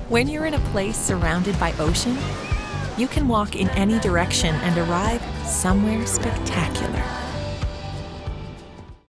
When you're in a place surrounded by ocean, you can walk in any direction and arrive somewhere spectacular.